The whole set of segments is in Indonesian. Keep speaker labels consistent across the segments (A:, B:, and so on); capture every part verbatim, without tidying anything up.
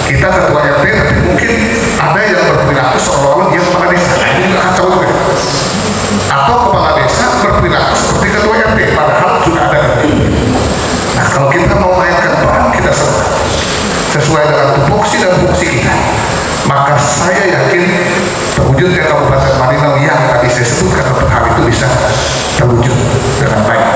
A: kita ketua R T, tapi mungkin ada yang berperilaku seolah-olah dia kepala desa. Nah, ini juga kacau juga. Atau kepala desa berperilaku seperti ketua R T, padahal sudah ada R T. Nah, kalau kita mau mainkan peran kita semua sesuai dengan tupoksi dan fungsi kita, maka saya yakin terwujudnya Kabupaten Malinau yang tadi saya sebutkan untuk hal itu bisa terwujud dengan baik.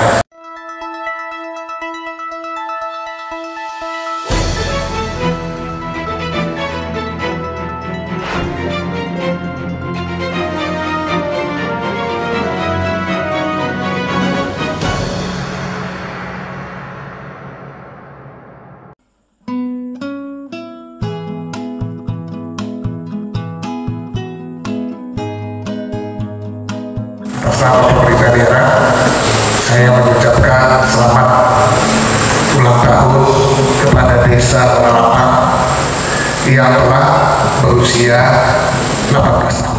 A: Bersama pemerintah daerah, saya mengucapkan selamat ulang tahun kepada Desa Penalapan yang telah berusia delapan belas tahun.